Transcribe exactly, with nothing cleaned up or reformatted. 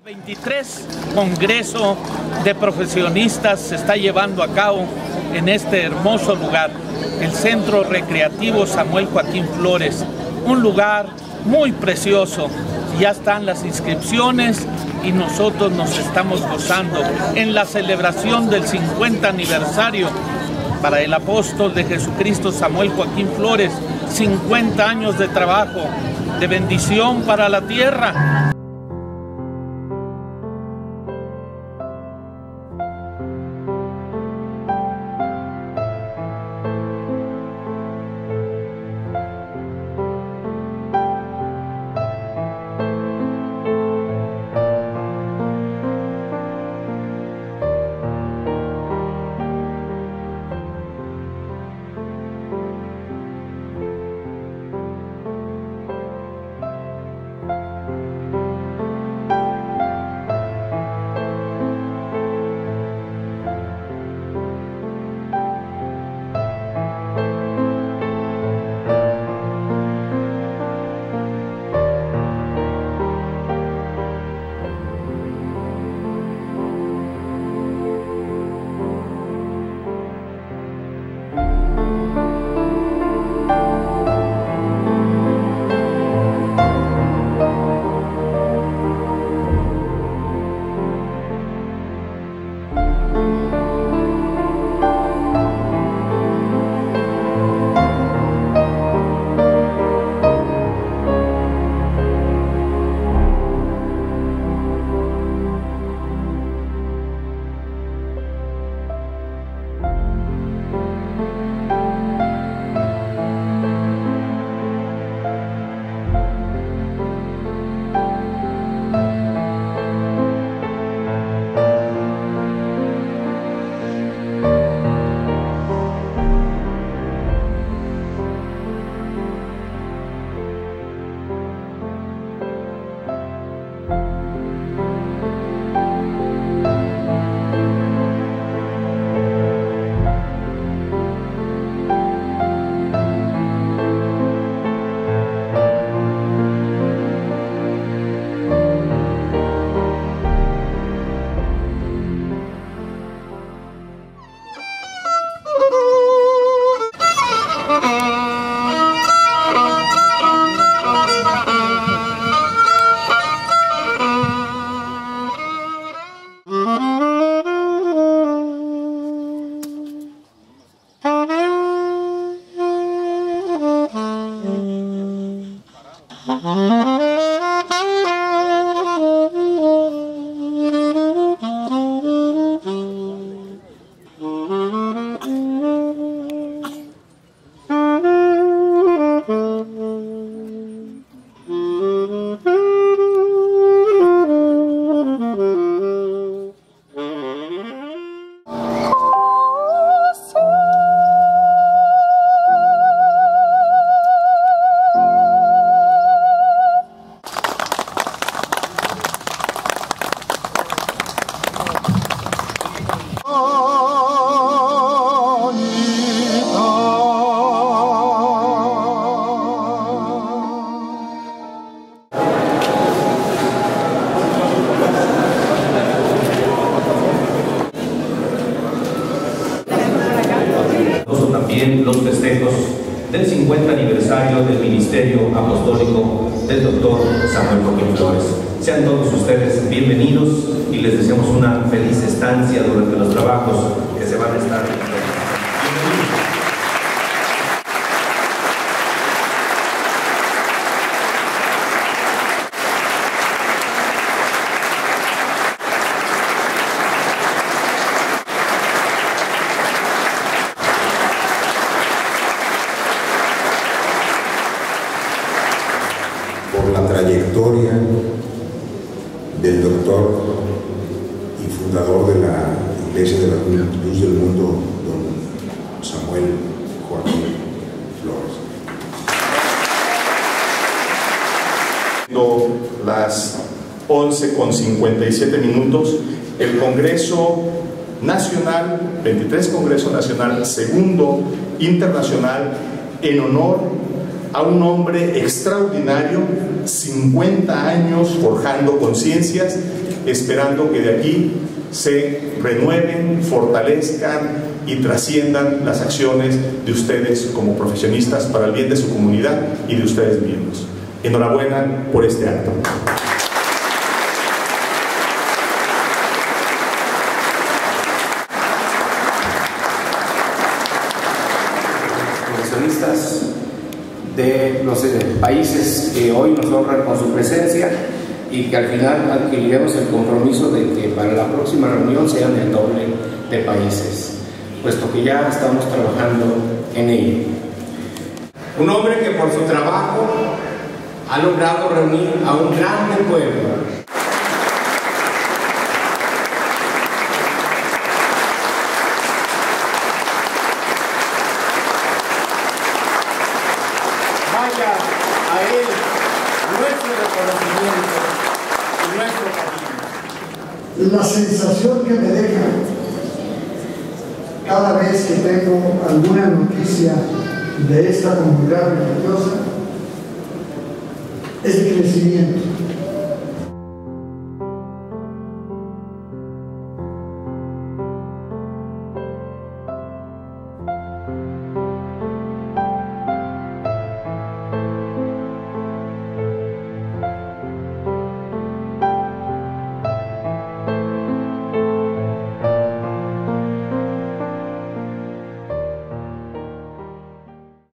veintitrés Congreso de Profesionistas se está llevando a cabo en este hermoso lugar, el Centro Recreativo Samuel Joaquín Flores, un lugar muy precioso. Ya están las inscripciones y nosotros nos estamos gozando en la celebración del cincuenta aniversario para el apóstol de Jesucristo Samuel Joaquín Flores, cincuenta años de trabajo, de bendición para la tierra. Los festejos del cincuenta aniversario del Ministerio Apostólico del doctor Samuel Joaquín Flores. Sean todos ustedes bienvenidos y les deseamos una feliz estancia durante los trabajos que se van a estar realizando. Por la trayectoria del doctor y fundador de la Iglesia de la Luz del Mundo, don Samuel Joaquín Flores. Las once con cincuenta y siete minutos, el Congreso Nacional, veintitrés Congreso Nacional, segundo internacional, en honor a un hombre extraordinario, cincuenta años forjando conciencias, esperando que de aquí se renueven, fortalezcan y trasciendan las acciones de ustedes como profesionistas para el bien de su comunidad y de ustedes mismos. Enhorabuena por este acto. Profesionistas de los países que hoy nos honran con su presencia y que al final adquiriremos el compromiso de que para la próxima reunión sean el doble de países, puesto que ya estamos trabajando en ello. Un hombre que por su trabajo ha logrado reunir a un grande pueblo. Vaya a él nuestro reconocimiento y nuestro cariño. La sensación que me deja cada vez que tengo alguna noticia de esta comunidad religiosa es de crecimiento.